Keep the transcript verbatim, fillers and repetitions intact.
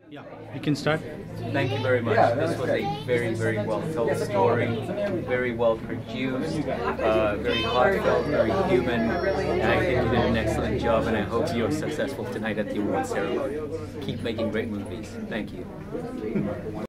Yeah, you can start. Thank you very much. This was a very, very well told story, very well produced, uh, very heartfelt, very human, and I think you did an excellent job, and I hope you're successful tonight at the award ceremony. Keep making great movies. Thank you.